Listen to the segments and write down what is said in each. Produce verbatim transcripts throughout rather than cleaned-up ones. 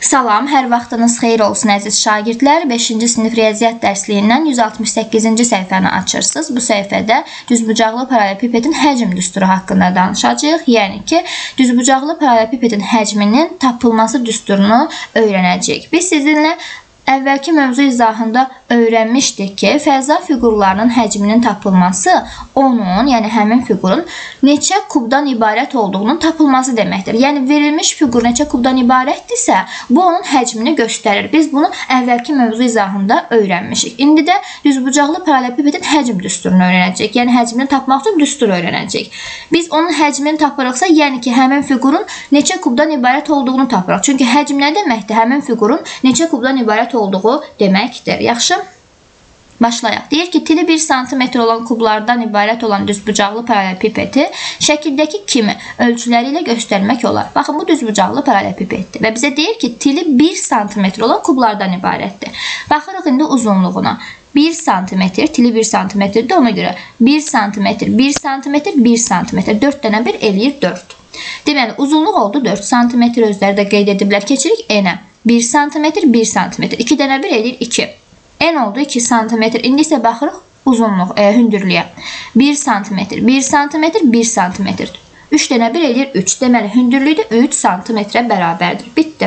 Salam, hər vaxtınız xeyir olsun əziz şagirdlər. beşinci sinif riyaziyyat dərsliyindən yüz altmış səkkizinci səhifəni açırsınız. Bu səhifədə düzbucaqlı paralelpipedin həcm düsturu haqqında danışacağıq. Yəni ki, düzbucaqlı paralelpipedin həcminin tapılması düsturunu öyrənəcəyik. Biz sizinlə əvvəlki mövzu izahında öyrənmişdik ki, fəza fiqurlarının həcminin tapılması onun, yəni həmin fiqurun neçə kubdan ibarət olduğunun tapılması deməkdir. Yəni verilmiş fiqur neçə kubdan ibarətdirsə, bu onun həcmini göstərir. Biz bunu əvvəlki mövzu izahında öyrənmişik. İndi də düzbucaqlı paralelpipedin həcm düsturunu öyrənəcəyik. Yəni həcmini tapmaq üçün düstur öyrənəcəyik. Biz onun həcmini tapırıqsa, yəni ki, həmin fiqurun neçə kubdan ibarət olduğunu tapırıq. Çünki həcm nə deməkdir? Həmin fiqurun neçə kubdan ibarət olduğu deməkdir. Yaxşı? Başlayaq. Deyir ki, tili bir santimetr olan kublardan ibarət olan düzbucaqlı paralelpipedi şəkildəki kimi ölçüləri ilə göstərmək olar. Baxın, bu düzbucaqlı paralelpipeddir və bizə deyir ki, tili bir santimetr olan kublardan ibarətdir. Baxırıq indi uzunluğuna. bir santimetr, tili bir santimetrdir, ona görə bir santimetr, bir santimetr, bir santimetr, dörd dənə bir eləyir dörd. Deməli, uzunluq oldu dörd santimetr, özləri də qeyd ediblər. Keçirik enə. bir santimetr, bir santimetr, iki dənə bir eləyir iki. En oldu iki santimetr. İndi isə baxırıq uzunluq, e, hündürlüyə. bir santimetr, bir santimetr, bir santimetr. üç dənə bir eləyir üç. Deməli, hündürlüyü də üç santimetrə bərabərdir. Bitdi.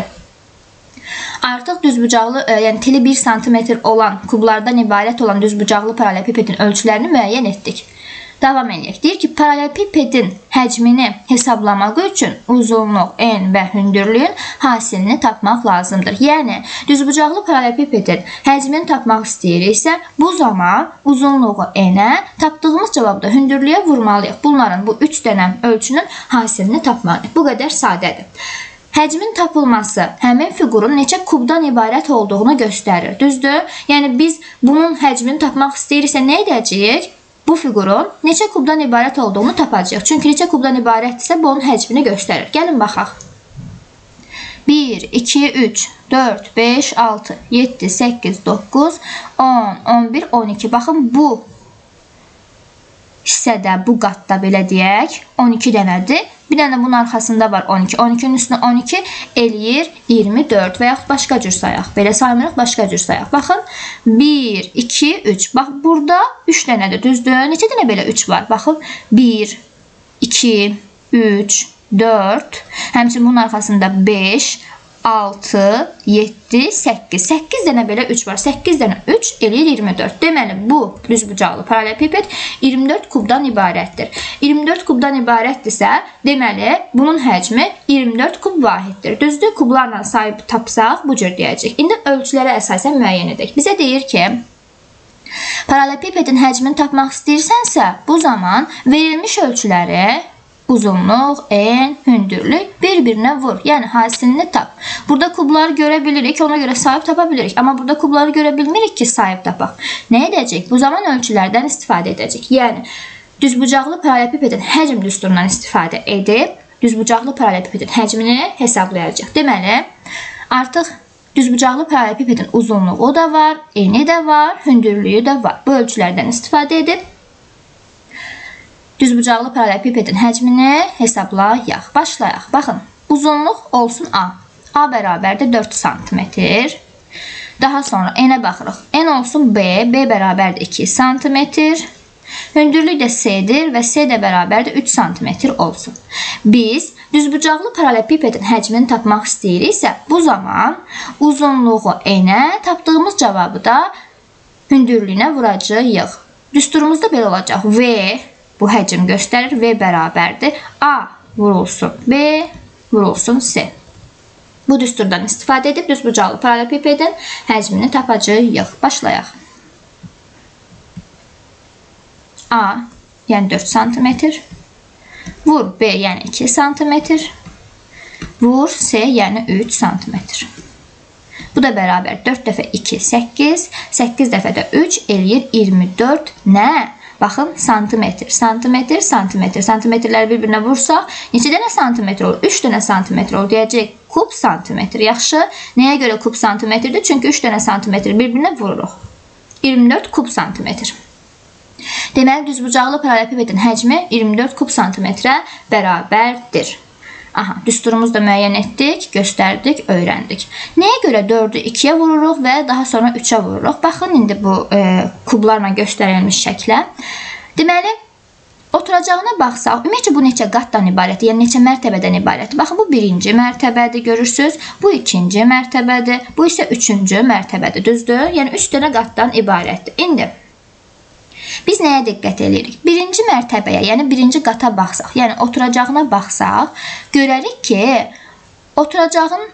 Artıq düzbucaqlı, e, yəni tili bir santimetr olan kublardan ibarət olan düzbucaqlı paralelpipedin ölçülərini müəyyən etdik. Davam edək. Deyir ki, paralelpipedin həcmini hesablamaq üçün uzunluq, en və hündürlüyün hasilini tapmaq lazımdır. Yəni, düzbucaqlı paralelpipedin həcmini tapmaq istəyiriksə, bu zaman uzunluğu enə, tapdığımız cavabda hündürlüyə vurmalıyıq. Bunların bu üç dənə ölçünün hasilini tapmalıyıq. Bu qədər sadədir. Həcmin tapılması həmin fiqurun neçə kubdan ibarət olduğunu göstərir. Düzdür? Yəni, biz bunun həcmini tapmaq istəyiriksə, nə edəcəyik? Bu fiqurun neçə kubdan ibarət olduğunu tapacağıq. Çünki neçə kubdan ibarətdirsə, bu onun həcmini göstərir. Gəlin baxaq. bir, iki, üç, dörd, beş, altı, yeddi, səkkiz, doqquz, on, on bir, on iki. Baxın, bu hissədə, bu qatda belə deyək, on iki dənədir. Bir dənə bunun arxasında var on iki. on ikinin üstünə on iki eləyir iyirmi dörd və yaxud başqa cür sayaq. Belə saymırıq, başqa cür sayaq. Baxın, bir, iki, üç. Bax, burada üç dənədir, düzdür? Neçə dənə belə üç var? Baxın, bir, iki, üç, dörd. Həmçinin bunun arxasında beş, altı, yeddi, səkkiz. səkkiz dənə belə üç var. səkkiz dənə üç eləyir iyirmi dörd. Deməli, bu düzbucaqlı paralelpiped iyirmi dörd kubdan ibarətdir. iyirmi dörd kubdan ibarətdirsə, deməli, bunun həcmi iyirmi dörd kub vahiddir. Düzdür? Kublarla sayıb tapsaq, bu cür deyəcək. İndi ölçülərə əsasən müəyyən edək. Bizə deyir ki, paralelpipedin həcmini tapmaq istəyirsənsə, bu zaman verilmiş ölçüləri uzunluq, en, hündürlük bir-birinə vur. Yəni, hasilini tap. Burada kubları görə bilirik, ona görə sayıb tapa bilirik. Amma burada kubları görə bilmirik ki, sayıb tapaq. Nə edəcək? Bu zaman ölçülərdən istifadə edəcək. Yəni, düzbucaqlı paralelpipedin həcm düsturundan istifadə edib, düzbucaqlı paralelpipedin həcmini hesablayacaq. Deməli, artıq düzbucaqlı paralelpipedin uzunluğu da var, eni də var, hündürlüyü də var. Bu ölçülərdən istifadə edib, düzbucaqlı paralelpipedin həcmini hesablayaq. Başlayaq. Baxın, uzunluq olsun A. A bərabərdir dörd santimetr. Daha sonra enə baxırıq. En olsun B. B bərabərdir iki santimetr. Hündürlük də C'dir və C də bərabərdir üç santimetr olsun. Biz düzbucaqlı paralelpipedin həcmini tapmaq istəyiriksə, bu zaman uzunluğu enə, tapdığımız cavabı da hündürlüyünə vuracağıq. Düsturumuzda belə olacaq. V bu həcm göstərir. V bərabərdir. A vurulsun B, vurulsun C. Bu düsturdan istifadə edib düzbucaqlı paralelpipedin həcmini tapacağıq. Başlayaq. A, yəni dörd santimetr. Vur B, yəni iki santimetr. Vur C, yəni üç santimetr. Bu da bərabər dörd dəfə iki, səkkiz. səkkiz dəfə də üç eləyir iyirmi dörd. Nə? Baxın, santimetr, santimetr, santimetr. Santimetrləri bir-birinə vursaq, neçə dənə santimetr olur? üç dənə santimetr olur. Deyəcək, kub santimetr. Yaxşı. Nəyə görə kub santimetrdir? Çünki üç dənə santimetr bir-birinə vururuq. iyirmi dörd kub santimetr. Deməli, düzbucaqlı paralelpipedin həcmi iyirmi dörd kub santimetrə bərabərdir. Aha, düsturumuzu da müəyyən etdik, göstərdik, öyrəndik. Nəyə görə dördü ikiyə vururuq və daha sonra üçə vururuq? Baxın, indi bu e, kublarla göstərilmiş şəklə. Deməli, oturacağına baxsaq, ümumiyyətlə bu neçə qatdan ibarətdir, yəni neçə mərtəbədən ibarətdir. Baxın, bu birinci mərtəbədir, görürsünüz. Bu ikinci mərtəbədir, bu isə üçüncü mərtəbədir, düzdür? Yəni üç dənə qatdan ibarətdir. İndi biz nəyə diqqət edirik? Birinci mərtəbəyə, yəni birinci qata baxsaq, yəni oturacağına baxsaq, görərik ki, oturacağın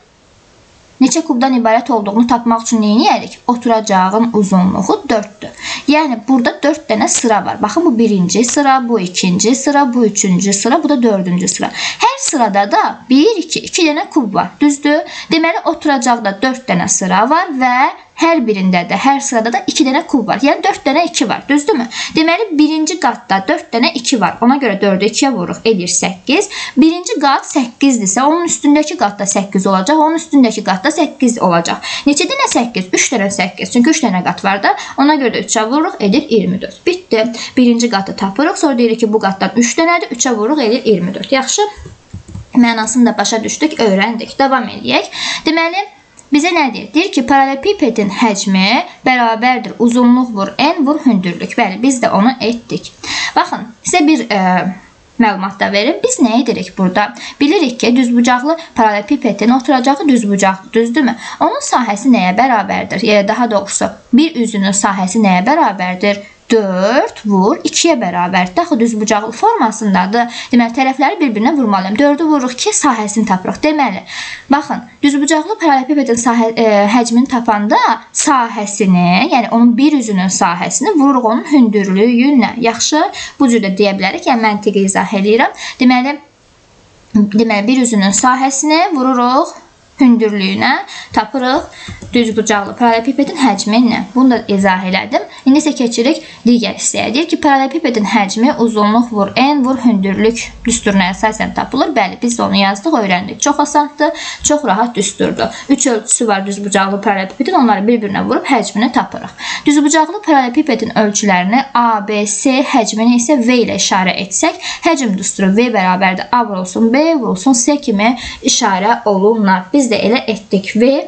neçə kubdan ibarət olduğunu tapmaq üçün nə edirik? Oturacağın uzunluğu dörddür. Yəni burada dörd dənə sıra var. Baxın, bu birinci sıra, bu ikinci sıra, bu üçüncü sıra, bu da dördüncü sıra. Hər sırada da bir, iki, iki dənə kub var. Düzdür? Deməli, oturacaqda dörd dənə sıra var və hər birində də, hər sırada da iki dənə kub var. Yəni dörd dənə iki var. Düzdürmü? Deməli, birinci qatda dörd dənə iki var. Ona görə dördü ikiyə vururuq, edir səkkiz. Birinci qat səkkizdirsə, onun üstündəki qatda səkkiz olacaq, onun üstündəki qatda səkkiz olacaq. Neçə dənə səkkiz? üç dənə səkkiz. Çünki üç dənə qat var da. Ona görə də üçə vururuq, edir iyirmi dörd. Bitdi. Birinci qatı tapırıq. Sonra deyirik ki, bu qatdan üç dənədir. üçə vururuq, edir iyirmi dörd. Yaxşı. Mənasını da başa düşdük, öyrəndik. Davam edək. Deməli, bizə nə deyir? Deyir ki, paralelepipedin həcmi bərabərdir. Uzunluq vur n vur hündürlük. Bəli, biz də onu etdik. Baxın, sizə bir e, məlumat da verim. Biz nə edirik burada? Bilirik ki, düzbucaqlı paralelepipedin oturacağı düzbucaqlı, düzdürmü? Onun sahəsi nəyə bərabərdir? Yəni, daha doğrusu, bir üzünün sahəsi nəyə bərabərdir? dörd vur ikiyə bərabərdir. Axı düzbucaqlı formasındadır. Deməli, tərəfləri bir-birinə vurmalıyım. dördü vururuq ki, sahəsini tapırıq. Deməli, baxın, düzbucaqlı paralelepipedin e, həcmini tapanda sahəsini, yəni onun bir üzünün sahəsini vururuq onun hündürlüyünlə. Yaxşı, bu cür də deyə bilərik. Yəni, məntiqi izah edirəm. Deməli, deməli, bir üzünün sahəsini vururuq hündürlüyünə, tapırıq düzbucaqlı paralelepipedin həcminlə. Bunu da izah elədim. İndi isə keçirik digər hissəyə. Deyir ki, paralelepipedin həcmi uzunluq vur n vur hündürlük düsturuna əsasən tapılır. Bəli, biz də onu yazdıq, öyrəndik. Çox asandır, çox rahat düsturdur. üç ölçüsü var düzbucaqlı paralelepipedin. Onları bir-birinə vurub həcmini tapırıq. Düzbucaqlı paralelepipedin ölçülərini A, B, C, həcmini isə V ilə işarə etsək, həcm düsturu V bərabərdir A vurulsun B vurulsun C kimi işarə olunlar. Biz də elə etdik. V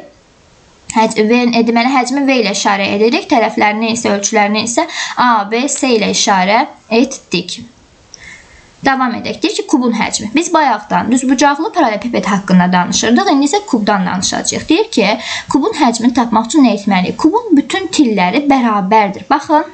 deməli, həcmi V ilə işarə edirik. Tərəflərini isə, ölçülərini isə A, B, C ilə işarə etdik. Davam edək. Deyir ki, kubun həcmi. Biz bayaqdan düzbucaqlı paralelepiped haqqında danışırdıq. İndi isə kubdan danışacağıq. Deyir ki, kubun həcmini tapmaq üçün nə etməliyik? Kubun bütün tilləri bərabərdir. Baxın.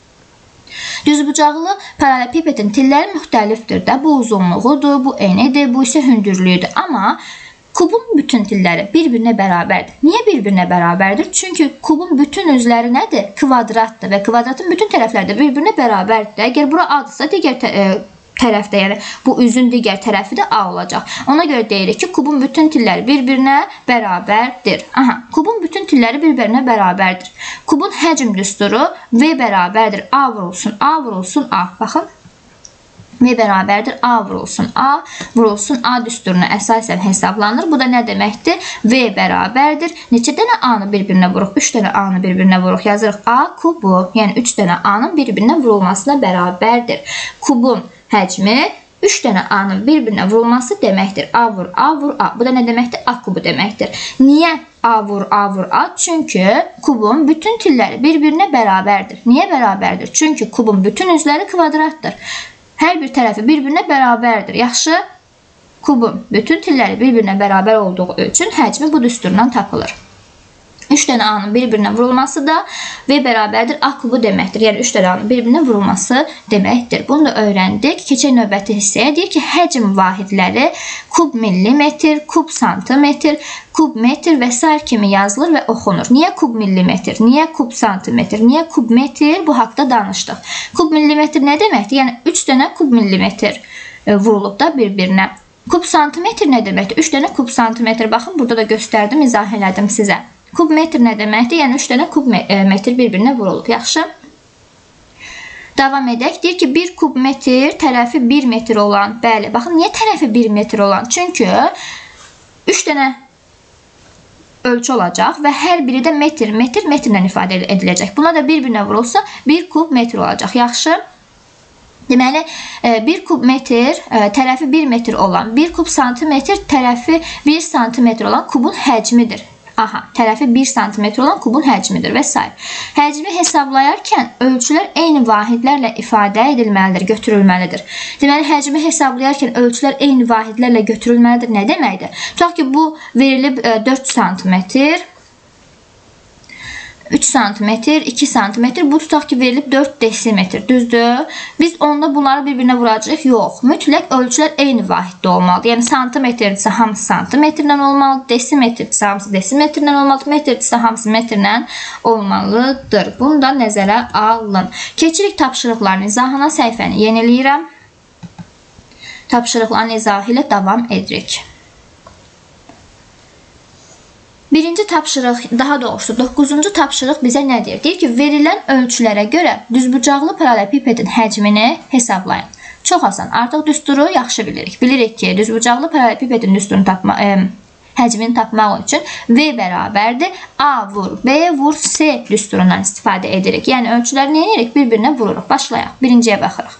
Düzbucaqlı paralelepipedin tilləri müxtəlifdir də. Bu uzunluğudur, bu enidir, bu isə hündürlüyüdür. Amma kubun bütün tilləri bir-birinə bərabərdir. Niyə bir-birinə bərabərdir? Çünki kubun bütün üzləri nədir? Kvadratdır və kvadratın bütün tərəfləri də bir-birinə bərabərdir. Əgər bura A-dırsa, digər tərəfdə, yəni bu üzün digər tərəfi də A olacaq. Ona görə deyirik ki, kubun bütün tilləri bir-birinə bərabərdir. Aha, kubun bütün tilləri bir-birinə bərabərdir. Kubun həcm düsturu V bərabərdir. A vurulsun, A vurulsun, A. Baxın. V bərabərdir A vurulsun A, vurulsun A düsturuna əsasən hesablanır. Bu da nə deməkdir? V bərabərdir. Neçə dənə A-nı bir-birinə vuruq? üç dənə A-nı bir-birinə vuruq. Yazırıq A kubu. Yəni üç dənə A-nın bir-birinə vurulmasına bərabərdir. Kubun həcmi üç dənə A-nın bir-birinə vurulması deməkdir. A vur A vur A. Bu da nə deməkdir? A kubu deməkdir. Niyə A vur A vur A? Çünki kubun bütün tilləri bir-birinə bərabərdir. Niyə bərabərdir? Çünki kubun bütün üzləri kvadratdır. Hər bir tərəfi bir-birinə bərabərdir. Yaxşı, kubun bütün tilləri bir-birinə bərabər olduğu üçün həcmi bu düsturdan tapılır. üç dənə A-nın bir-birinə vurulması da V bərabərdir A kubu deməkdir. Yəni üç dənə A-nın bir-birinə vurulması deməkdir. Bunu da öyrəndik. Keçək növbəti hissəyə. Deyir ki, həcm vahidləri kub millimetr, kub santimetr, kub metr və s. kimi yazılır və oxunur. Niyə kub millimetr? Niyə kub santimetr? Niyə kub metr? Bu haqda danışdıq. Kub millimetr nə deməkdir? Yəni üç dənə kub millimetr vurulub da bir-birinə. Kub santimetr nə deməkdir? üç dənə kub santimetr. Baxın, burada da göstərdim, izah elədim sizə. Kub metr nə deməkdir? Yəni üç dənə kub metr bir-birinə vurulub. Yaxşı. Davam edək. Deyir ki, bir kub metr tərəfi bir metr olan. Bəli, baxın, niyə tərəfi bir metr olan? Çünki üç dənə ölçü olacaq və hər biri də metr, metr, metrlə ifadə ediləcək. Buna da bir-birinə vurulsa bir kub metr olacaq. Yaxşı. Deməli, bir kub metr tərəfi bir metr olan, bir kub santimetr tərəfi bir santimetr olan kubun həcmidir. Aha, tərəfi bir santimetr olan kubun həcmidir və s. Həcmi hesablayarkən ölçülər eyni vahidlərlə ifadə edilməlidir, götürülməlidir. Deməli, həcmi hesablayarkən ölçülər eyni vahidlərlə götürülməlidir. Nə deməkdir? Tutaq ki, bu verilib dörd santimetr, üç santimetr, iki santimetr, bu tutaq ki, verilib dörd desimetr, düzdür? Biz onda bunları bir-birinə vuracaq? Yox. Mütləq ölçülər eyni vahiddə olmalıdır. Yəni, santimetrdirsə hamısı santimetrdən olmalıdır, desimetrdirsə hamısı desimetrdən olmalıdır, metrdirsə hamısı metrdən olmalıdır. Bunu da nəzərə alın. Keçirik tapşırıqların izahına, səhifəni yeniləyirəm. Tapşırıqların izahı ilə davam edirik. Birinci tapşırıq, daha doğrusu doqquzuncu tapşırıq bizə nə deyir? Deyir ki, verilən ölçülərə görə düzbucaqlı paralelepipedin həcmini hesablayın. Çox asan. Artıq düsturu yaxşı bilirik. Bilirik ki, düzbucaqlı paralelepipedin düsturunu tapma, e, həcmini tapmaq üçün V bərabərdir. A vur B vur C düsturundan istifadə edirik. Yəni ölçüləri nə edirik? Bir-birinə vururuq. Başlayaq. Birinciyə baxırıq.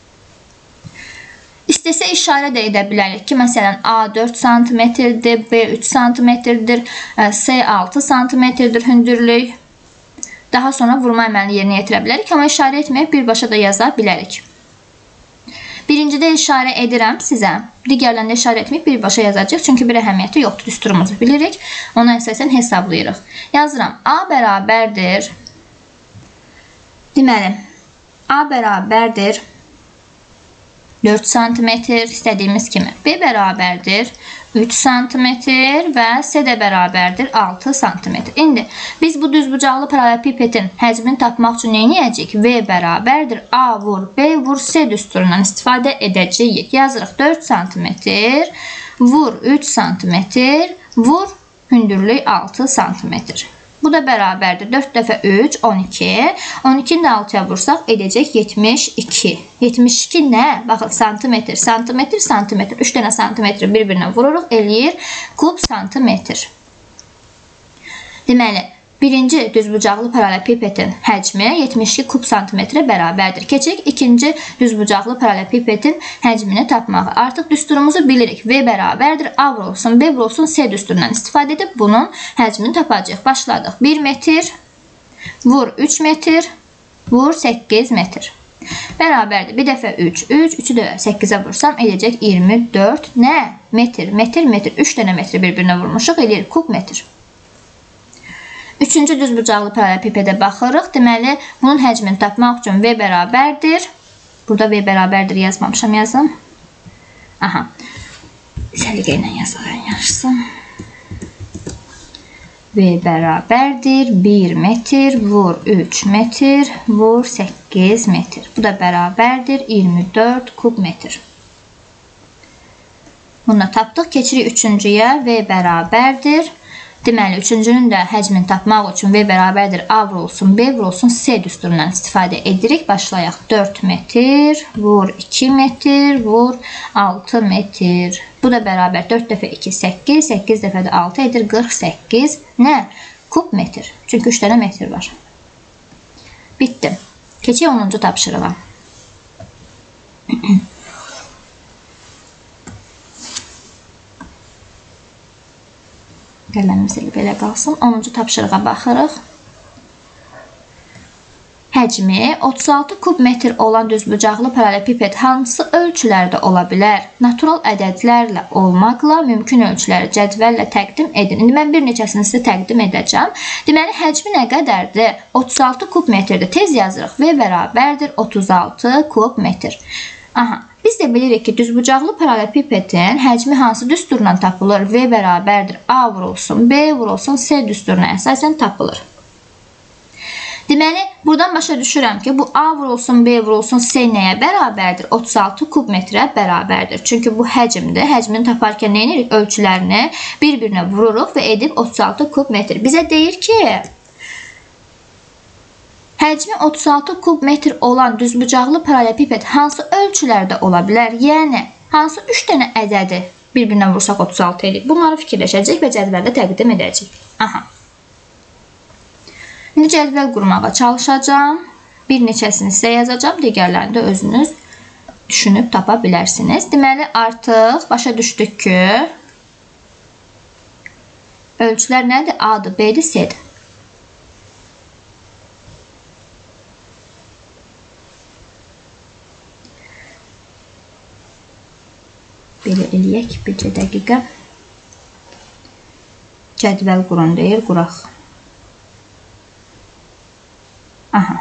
İstəsə işarə də edə bilərik ki, məsələn, A dörd santimetrdir, B üç santimetrdir, C altı santimetrdir hündürlük. Daha sonra vurma əməlini yerinə yetirə bilərik, amma işarə etməyib birbaşa da yaza bilərik. Birincidə işarə edirəm sizə. Digərlərində işarə etməyib birbaşa yazacaq, çünki bir əhəmiyyəti yoxdur, düsturumuzu bilirik. Ona əsasən hesablayırıq. Yazıram. A bərabərdir. Deməli, A bərabərdir dörd santimetr, istədiyimiz kimi. B bərabərdir üç santimetr və C də bərabərdir altı santimetr. İndi biz bu düzbucaqlı paralelepipedin həcmini tapmaq üçün nə edəcəyik? V bərabərdir A vur B vur C düsturundan istifadə edəcəyik. Yazırıq dörd santimetr vur üç santimetr vur hündürlük altı santimetr. Bu da bərabərdir. dörd dəfə üç, on iki. on ikini də altıya vursaq edəcək yetmiş iki. yetmiş iki nə? Baxın, santimetr, santimetr, santimetr. üç dənə santimetri bir-birinə vururuq, eləyir kub santimetr. Deməli, birinci düzbucaqlı paralelepipedin həcmi yetmiş iki kub santimetrə bərabərdir. Keçirik ikinci düzbucaqlı paralelepipedin həcmini tapmağı. Artıq düsturumuzu bilirik. V bərabərdir. A vurulsun, B vurulsun, C düsturundan istifadə edib bunun həcmini tapacağıq. Başladıq. bir metr, vur üç metr, vur səkkiz metr. Bərabərdir. Bir dəfə üç, üç, üçü də səkkizə vursam edəcək iyirmi dörd. Nə? Metr, metr, metr. üç dənə metri bir-birinə vurmuşuq. Eləyir kub metr. Üçüncü düzbucaqlı paralelepipede baxırıq. Deməli, bunun həcmini tapmaq üçün V bərabərdir. Burada V bərabərdir yazmamışam, yazım. Aha. Səliqə ilə yazalım, yaxşısı. V bərabərdir bir metr vur üç metr vur səkkiz metr. Bu da bərabərdir iyirmi dörd kub metr. Bunu da tapdıq. Keçirik üçüncüyə. V bərabərdir. Deməli, üçüncünün də həcmini tapmaq üçün V bərabərdir A vurulsun, B vurulsun, C düsturundan istifadə edirik. Başlayaq. dörd metr, vur iki metr, vur altı metr. Bu da bərabər dörd dəfə iki, səkkiz, səkkiz dəfə də altı edir, qırx səkkiz. Nə? Kub metr. Çünki üç dənə metr var. Bitdi. Keçək onuncu tapşırığa. Qələmimiz elə belə qalsın. onuncu tapşırığa baxırıq. Həcmi otuz altı kub metr olan düzbucaqlı paralelepiped hansı ölçülərdə ola bilər? Natural ədədlərlə olmaqla mümkün ölçüləri cədvəllə təqdim edin. İndi mən bir neçəsini sizə təqdim edəcəm. Deməli, həcmi nə qədərdir? otuz altı kub metrdir. Tez yazırıq. V bərabərdir otuz altı kub metr. Aha. Biz də bilirik ki, düzbucaqlı paralelepipedin həcmi hansı düsturla tapılır? V bərabərdir. A vurulsun, B vurulsun, C düsturuna əsasən tapılır. Deməli, buradan başa düşürəm ki, bu A vurulsun, B vurulsun, C nəyə bərabərdir? otuz altı kub metrə bərabərdir. Çünki bu həcmdir. Həcmini taparkən nə edirik? Ölçülərini bir-birinə vururuq və edib otuz altı kub metr. Bizə deyir ki, həcmi otuz altı kub metr olan düzbucaqlı paralelepiped hansı ölçülərdə ola bilər? Yəni, hansı üç dənə ədədi bir-birinə vursaq otuz altı edir? Bunları fikirləşəcək və cədvəldə təqdim edəcək. Aha. İndi cədvəl qurmağa çalışacağım. Bir neçəsini sizə yazacağım. Digərlərini də özünüz düşünüb tapa bilərsiniz. Deməli, artıq başa düşdük ki, ölçülər nədir? A-dır, B-dir, C-dir. Belə eləyək, bircə dəqiqə. Cədvəl quran deyir, quraq. Aha.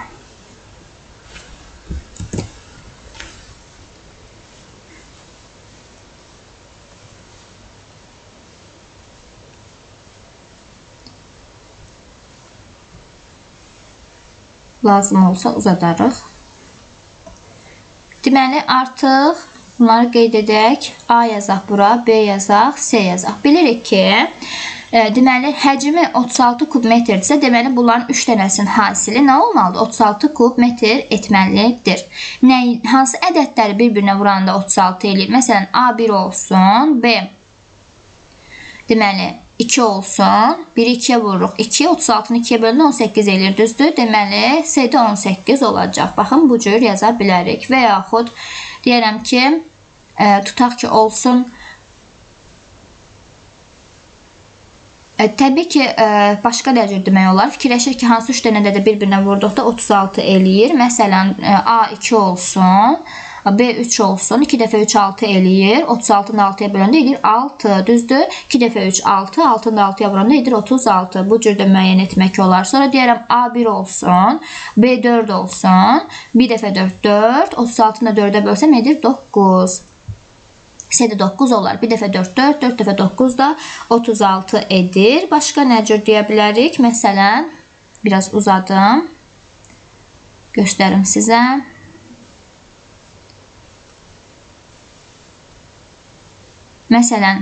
Lazım olsa uzadarıq. Deməli, artıq bunları qeyd edək. A yazaq bura, B yazaq, C yazaq. Bilirik ki, e, deməli, həcmi otuz altı kub metrdirsə, deməli, bunların üç dənəsinin hasili nə olmalıdır? otuz altı kub metr etməlidir. Nə, hansı ədədləri bir-birinə vuranda otuz altı eləyir? Məsələn, A bir olsun, B deməli, iki olsun. biri ikiyə vururuq. iki, otuz altını ikiyə bölündə on səkkiz eləyir, düzdür? Deməli, C-də on səkkiz olacaq. Baxın, bu cür yaza bilərik. Və yaxud deyərəm ki, e, tutaq ki, olsun. E, təbii ki, e, başqa da cür demək olar. Fikirləşir ki, hansı üç dənədə də bir-birinə vurduqda otuz altı eləyir. Məsələn, e, A iki olsun. B üç olsun. iki dəfə üç altı eləyir. otuz altını altıya böləndə eləyir altı. Düzdür? iki dəfə üç altı. altını altıya vuranda eləyir otuz altı. Bu cürdə müəyyən etmək olar. Sonra deyərəm A bir olsun. B dörd olsun. bir dəfə dörd dörd. otuz altını dördə bölsəm edir doqquz. C-də doqquz olar. bir dəfə dörd dörd. dörd dəfə doqquz da otuz altı edir. Başqa nə cür deyə bilərik? Məsələn, biraz uzadım. Göstərim sizə. Məsələn,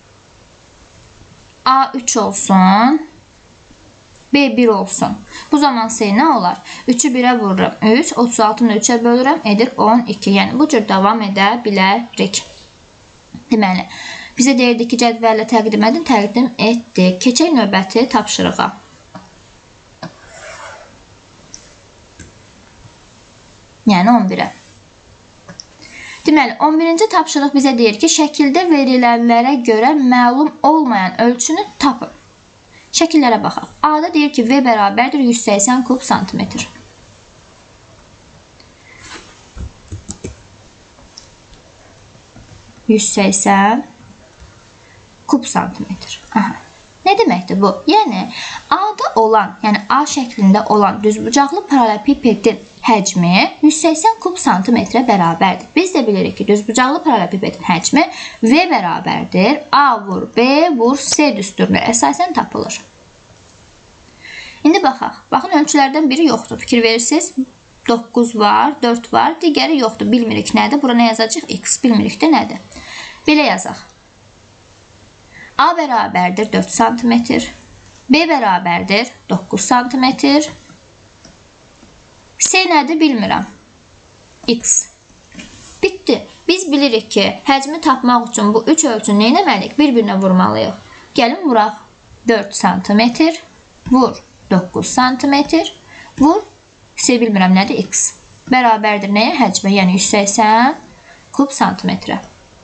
A üç olsun, B bir olsun. Bu zaman C nə olar? üçü birə vururum. üç, otuz altını üçə bölürəm, edir on iki. Yəni, bu cür davam edə bilərik. Deməli, bizə deyirdik ki, cədvəllə təqdim edin, təqdim etdik. Keçək növbəti tapşırığa. Yəni, on birə. Deməli, on birinci tapşırıq bizə deyir ki, şəkildə verilənlərə görə məlum olmayan ölçünü tapın. Şəkillərə baxaq. A-da deyir ki, V bərabərdir yüz səksən kub santimetr. yüz səksən kub santimetr. Aha. Nə deməkdir bu? Yəni, A-da olan, yəni A şəklində olan düzbucaqlı paralelepipedin həcmi yüz səksən kub santimetrə bərabərdir. Biz də bilirik ki, düzbucaqlı paralelepipedin həcmi V bərabərdir. A vur B vur C düsturuna əsasən tapılır. İndi baxaq. Baxın, ölçülərdən biri yoxdur. Fikir verirsiniz. doqquz var, dörd var. Digəri yoxdur. Bilmirik nədir. Bura nə yazacaq? X. Bilmirik də nədir. Belə yazaq. A bərabərdir dörd santimetr. B bərabərdir doqquz santimetr. C nədir bilmirəm. X. Bitdi. Biz bilirik ki, həcmi tapmaq üçün bu üç ölçünü nə etməliyik? Bir-birinə vurmalıyıq. Gəlin vuraq. dörd santimetr. Vur. doqquz santimetr. Vur. C bilmirəm nədir? X. Bərabərdir nəyə? Həcmə. Yəni yüz səksən kub santimetrə.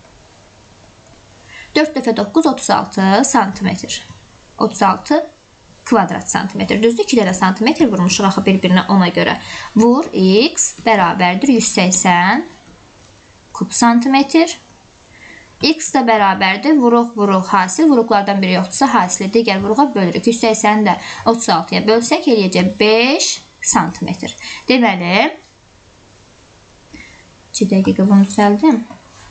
dörd dəfə doqquz otuz altı santimetr. otuz altı kvadrat santimetr. Düzdür? iki dənə santimetr vurmuşuq axı bir-birinə ona görə. Vur X bərabərdir yüz səksən kub santimetr. X də bərabərdir. Vuruq, vuruq, hasil. Vuruqlardan biri yoxdursa hasili digər vuruğa bölürük. yüz səksəni də otuz altıya bölsək eləyəcək beş santimetr. Deməli, iki dəqiqə bunu düzəldim.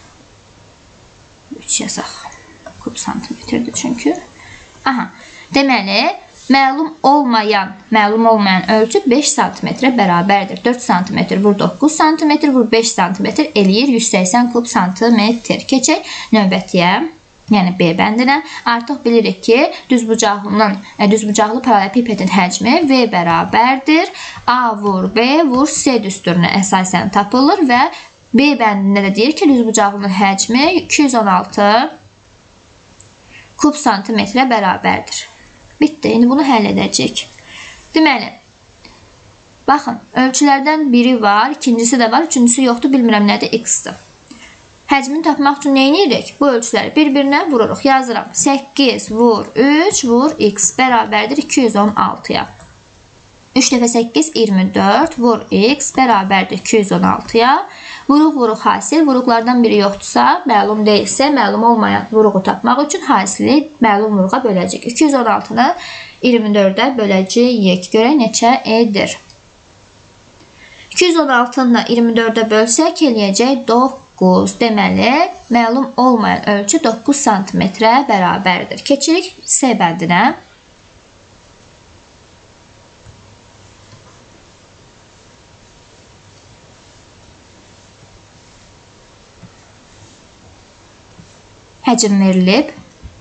üç yazaq. Kub santimetrdir çünki. Aha. Deməli, məlum olmayan, məlum olmayan ölçü beş santimetrə bərabərdir. dörd santimetr vur doqquz santimetr vur beş santimetr eləyir yüz səksən kub santimetr. Keçək növbətiyə, yəni B bəndinə. Artıq bilirik ki, düzbucaqlının, düzbucaqlı paralelepipedin həcmi V bərabərdir. A vur B vur C düsturuna əsasən tapılır və B bəndində də deyir ki, düzbucaqlının həcmi iki yüz on altı kub santimetrə bərabərdir. Bitdi. İndi bunu həll edəcək. Deməli, Baxın, ölçülərdən biri var, ikincisi də var, üçüncüsü yoxdur, bilmirəm nədir, x-dir. Həcmini tapmaq üçün nə edirik? Bu ölçüləri bir-birinə vururuq. Yazıram. səkkiz vur üç vur x bərabərdir iki yüz on altıya. üç dəfə səkkiz iyirmi dörd vur x bərabərdir iki yüz on altıya. Vuruq vuruq hasil. Vuruqlardan biri yoxdursa, məlum deyilsə, məlum olmayan vuruğu tapmaq üçün hasili məlum vuruğa böləcək. iki yüz on altını iyirmi dördə böləcəyik. Görək neçə edir. iki yüz on altını iyirmi dördə bölsək, eləyəcək doqquz. Deməli, məlum olmayan ölçü doqquz santimetrə bərabərdir. Keçirik S bəndinə. Həcm verilib.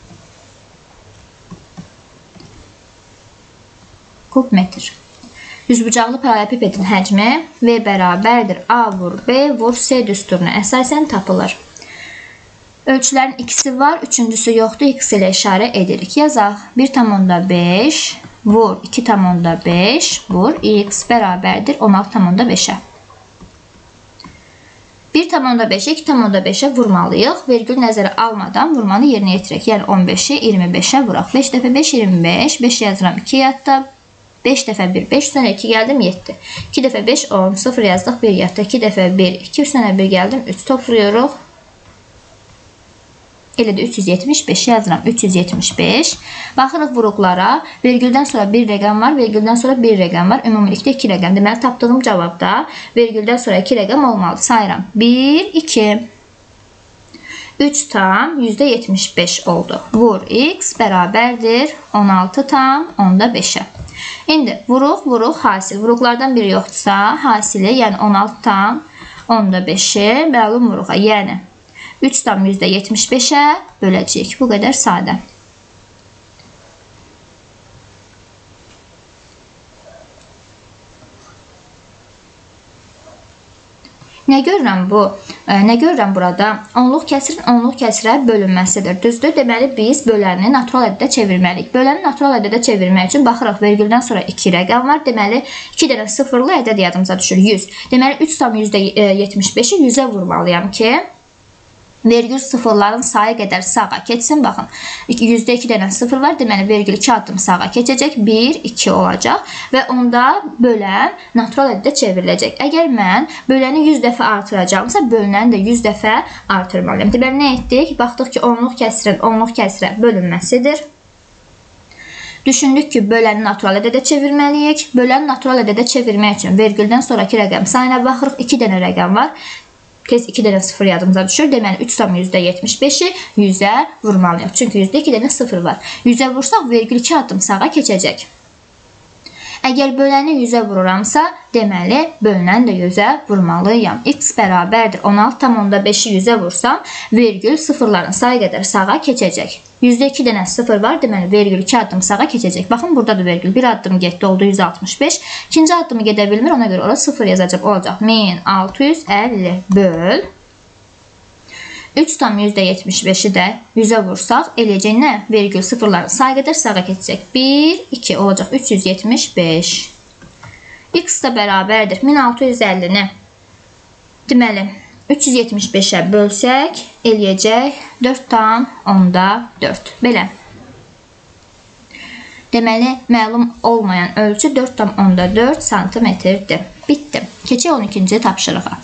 Kub metr. Düzbucaqlı paralelepipedin həcmi V bərabərdir A vur B vur S düsturuna əsasən tapılır. Ölçülərin ikisi var, üçüncüsü yoxdur, x ilə işarə edirik. Yazaq. bir tam onda beş vur iki tam onda beş vur x bərabərdir on altı tam onda beşə. bir tam onda beşə iki tam onda beşə vurmalıyıq. Vergül nəzərə almadan vurmanı yerinə yetirək. Yəni on beşi iyirmi beşə vuraq. beş dəfə beş iyirmi beş. beş yazıram iki yadda. beş dəfə bir beş, sonra iki gəldim yeddi. iki dəfə beş on, sıfır yazdıq bir yadda. iki dəfə bir iki, sonra bir gəldim üç toplayırıq. Elə də üç yüz yetmiş beş yazıram. üç yüz yetmiş beş. Baxırıq vuruqlara. Vergüldən sonra bir rəqəm var, vergüldən sonra bir rəqəm var. Ümumilikdə iki rəqəm. Deməli, tapdığım cavabda vergüldən sonra iki rəqəm olmalıdır. Sayıram. bir, iki. üç tam yüzdə yetmiş beş oldu. Vur x bərabərdir on altı tam onda beşə. İndi vuruq, vuruq, hasil. Vuruqlardan biri yoxdursa, hasili, yəni on altı tam onda beşi məlum vuruğa, yəni üç tam yüzdə yetmiş beşə böləcəyik. Bu qədər sadə. Nə görürəm bu? Nə görürəm burada? Onluq kəsirin onluq kəsirə bölünməsidir. Düzdür? Deməli, biz böləni natural ədədə çevirməliyik. Böləni natural ədədə çevirmək üçün baxırıq, vergüldən sonra iki rəqəm var. Deməli, iki dənə sıfırlı ədəd yadımıza düşür. yüz. Deməli, üç tam yüzdə yetmiş beşi yüzə vurmalıyam ki, vergül sıfırların sayı qədər sağa keçsin. Baxın, yüzdə iki dənə sıfır var. Deməli, vergül iki addım sağa keçəcək. bir, iki olacaq. Və onda bölən natural ədədə çevriləcək. Əgər mən böləni yüz dəfə artıracağımsa, bölünəni də yüz dəfə artırmalıyım. Deməli, nə etdik? Baxdıq ki, onluq kəsirin onluq kəsirə bölünməsidir. Düşündük ki, böləni natural ədədə çevirməliyik. Böləni natural ədədə çevirmək üçün vergüldən sonraki rəqəm sayına baxırıq. iki dənə rəqəm var. Tez iki dənə sıfır yadımıza düşür. Deməli, üç tam yüzdə yetmiş beşi yüzə vurmalıyıq. Çünki yüzdə iki dənə sıfır var. yüzə vursaq, vergül iki addım sağa keçəcək. Əgər böləni yüzə vururamsa, deməli, bölünəni də yüzə vurmalıyam. X bərabərdir on altı tam onda beşi yüzə vursam, vergül sıfırların sayı qədər sağa keçəcək. yüzdə iki dənə sıfır var, deməli, vergül iki addım sağa keçəcək. Baxın, burada da vergül bir addım getdi, oldu yüz altmış beş. İkinci addımı gedə bilmir, ona görə orada sıfır yazacaq, olacaq min altı yüz əlli böl. üç tam yüzdə yetmiş beşi də yüzə vursaq, eləyəcək nə? Vergül sıfırların sayı qədər sağa keçəcək. bir, iki olacaq, üç yüz yetmiş beş. X da bərabərdir. min altı yüz əllini deməli, üç yüz yetmiş beşə bölsək, eləyəcək dörd tam onda dörd. Belə. Deməli, məlum olmayan ölçü dörd tam onda dörd santimetrdir. Bitdi. Keçək on ikinci tapşırığa.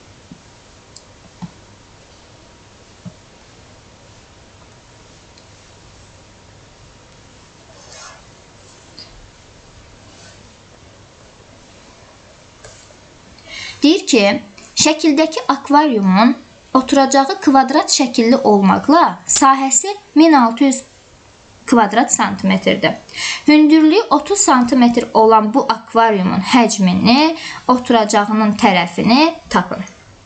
Deyir ki, şəkildəki akvaryumun oturacağı kvadrat şəkilli olmaqla sahəsi min altı yüz kvadrat santimetrdir. Hündürlüyü otuz santimetr olan bu akvaryumun həcmini, oturacağının tərəfini tapın.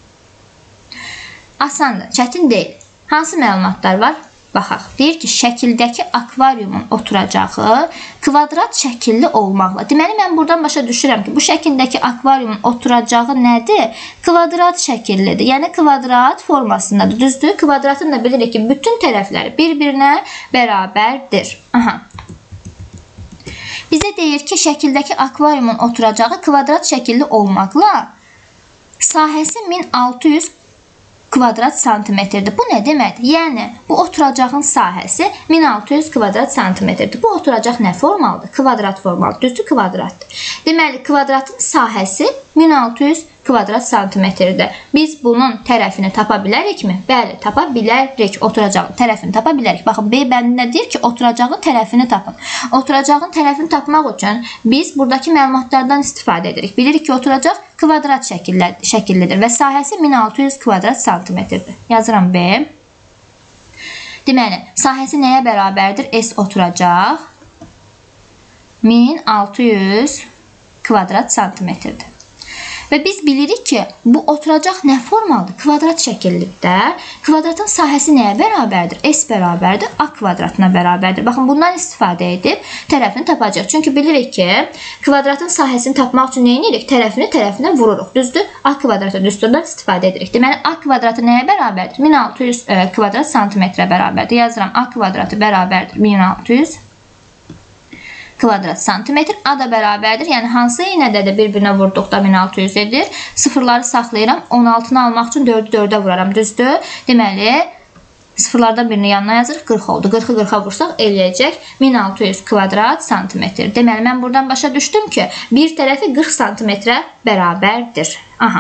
Asandır, çətin deyil. Hansı məlumatlar var? Baxaq. Deyir ki, şəkildəki akvaryumun oturacağı kvadrat şəkilli olmaqla. Deməli, mən buradan başa düşürəm ki, bu şəkildəki akvaryumun oturacağı nədir? Kvadrat şəkillidir. Yəni, kvadrat formasındadır. Düzdür? Kvadratın da bilirik ki, bütün tərəfləri bir-birinə bərabərdir. Aha. Bizə deyir ki, şəkildəki akvariumun oturacağı kvadrat şəkilli olmaqla sahəsi min altı yüz kvadrat santimetrdir. Bu nə deməkdir? Yəni, bu oturacağın sahəsi min altı yüz kvadrat santimetrdir. Bu oturacaq nə formalıdır? Kvadrat formalıdır. Düzdür, kvadratdır. Deməli, kvadratın sahəsi min altı yüz kvadrat santimetrdir. Biz bunun tərəfini tapa bilərikmi? Bəli, tapa bilərik. Oturacağın tərəfini tapa bilərik. Baxın, B bəndində deyir ki, oturacağın tərəfini tapın. Oturacağın tərəfini tapmaq üçün biz buradakı məlumatlardan istifadə edirik. Bilirik ki, oturacaq kvadrat şəkillidir və sahəsi min altı yüz kvadrat santimetrdir. Yazıram B. Deməli, sahəsi nəyə bərabərdir? S oturacaq min altı yüz kvadrat santimetrdir. Və biz bilirik ki, bu oturacaq nə formalıdır? Kvadrat şəkillikdə. Kvadratın sahəsi nəyə bərabərdir? S bərabərdir, A kvadratına bərabərdir. Baxın, bundan istifadə edib tərəfini tapacaq. Çünki bilirik ki, kvadratın sahəsini tapmaq üçün nə edirik? Tərəfini tərəfinə vururuq. Düzdür? A kvadratı düsturdan istifadə edirik. Deməli, A kvadratı nəyə bərabərdir? min altı yüz kvadrat santimetrə bərabərdir. Yazıram, A kvadratı bərabərdir min altı yüz kvadrat santimetr. A da bərabərdir. Yəni, hansı iynədə də bir-birinə vurduqda min altı yüz edir. Sıfırları saxlayıram. on altını almaq üçün dördü dördə vuraram. Düzdür? Deməli, sıfırlardan birini yanına yazırıq. qırx oldu. qırxı qırxa vursaq eləyəcək min altı yüz kvadrat santimetr. Deməli, mən buradan başa düşdüm ki, bir tərəfi qırx santimetrə bərabərdir. Aha.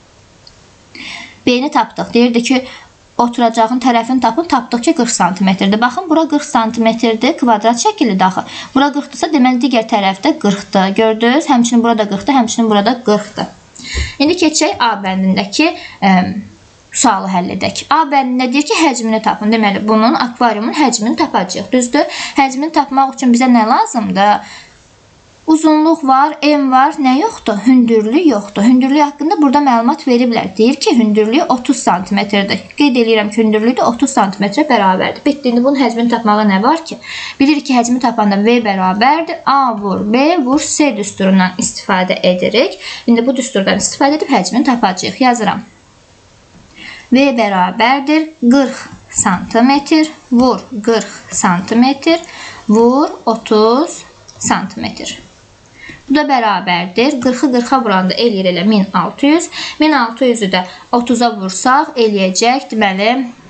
B-ni tapdıq. Deyirdi ki, oturacağın tərəfini tapın, tapdıq ki, qırx santimetrdir. Baxın, bura qırx santimetrdir, kvadrat şəkilli daxı. Bura qırxdırsa, deməli, digər tərəfdə qırxdır. Gördünüz? Həmçinin burada qırxdır, həmçinin burada qırxdır. İndi keçək A bəndindəki ə, sualı həll edək. A bəndində deyir ki, həcmini tapın. Deməli, bunun akvariumun həcmini tapacağıq. Düzdür? Həcmini tapmaq üçün bizə nə lazımdır? Uzunluq var, M var, nə yoxdur? Hündürlük yoxdur. Hündürlük haqqında burada məlumat veriblər. Deyir ki, hündürlük otuz santimetrdir. Qeyd edirəm ki, hündürlük də otuz santimetrə bərabərdir. Bitdi. İndi bunun həcmini tapmağa nə var ki? Bilirik ki, həcmi tapanda V bərabərdir. A vur, B vur, C düsturundan istifadə edirik. İndi bu düsturdan istifadə edib həcmini tapacağıq. Yazıram. V bərabərdir qırx santimetr, vur qırx santimetr, vur otuz santimetr. Bu da bərabərdir. qırxı qırxa vuranda eləyir elə min altı yüz. min altı yüzü də otuza vursaq eləyəcək. Deməli,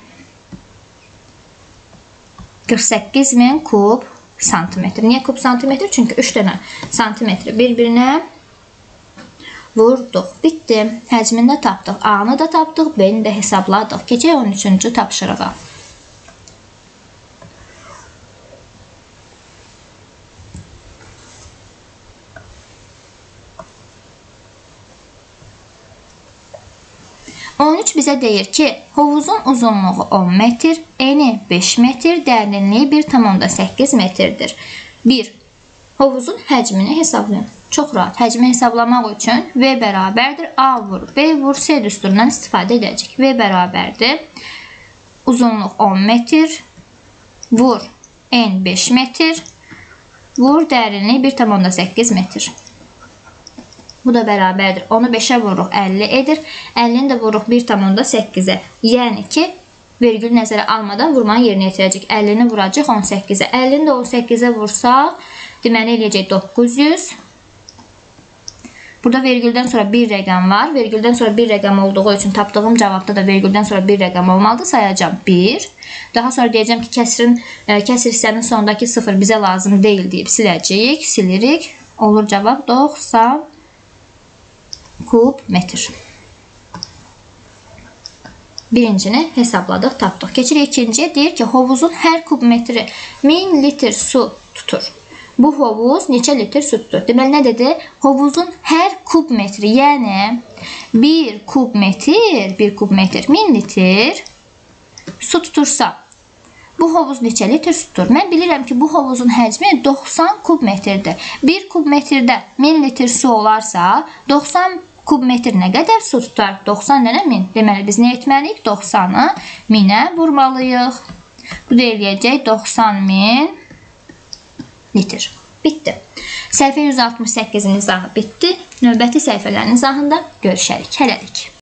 qırx səkkiz min kub santimetr. Niyə kub santimetr? Çünki üç dənə santimetri bir-birinə vurduq. Bitdi. Həcmini də tapdıq. A-nı da tapdıq. B-ni də hesabladıq. Keçək on üçüncü tapşırığa. on üç bizə deyir ki, hovuzun uzunluğu on metr, eni beş metr, dərinliyi bir tam onda səkkiz metrdir. bir. Hovuzun həcmini hesablayın. Çox rahat. Həcmi hesablamaq üçün V bərabərdir. A vur, B vur, C düsturundan istifadə edəcək. V bərabərdir. Uzunluq on metr, vur, en beş metr, vur, dərinliyi bir tam onda səkkiz metr. Bu da bərabərdir. Onu beşə vururuq, əlli edir. əllini də vururuq bir tam onda səkkizə. Yəni ki, vergül nəzərə almadan vurmanı yerinə yetirəcək. əllini vuracaq on səkkizə. əllini də on səkkizə vursaq, deməli eləyəcək doqquz yüz. Burada vergüldən sonra bir rəqəm var. Vergüldən sonra bir rəqəm olduğu üçün tapdığım cavabda da vergüldən sonra bir rəqəm olmalıdır. Sayacağım bir. Daha sonra deyəcəm ki, kəsrin, kəsr hissənin sonundakı sıfır bizə lazım deyil deyib siləcəyik. Silirik. Olur cavab doxsan kub metr. Birincini hesabladıq, tapdıq. Keçirik ikinciyə. Deyir ki, hovuzun hər kub metri min litr su tutur. Bu hovuz neçə litr su tutur? Deməli, nə dedi? Hovuzun hər kub metri, yəni bir kub metr, bir kub metr min litr su tutursa, bu hovuz neçə litr su tutur? Mən bilirəm ki, bu hovuzun həcmi doxsan kub metrdir. bir kub metrdə min litr su olarsa, doxsan kub metr nə qədər su tutar? doxsan dənə min. Deməli, biz nə etməliyik? doxsanı minə vurmalıyıq. Bu da eləyəcək doxsan min litr. Bitdi. Səhifə yüz altmış səkkizin izahı bitdi. Növbəti səhifələrin izahında görüşərik. Hələlik.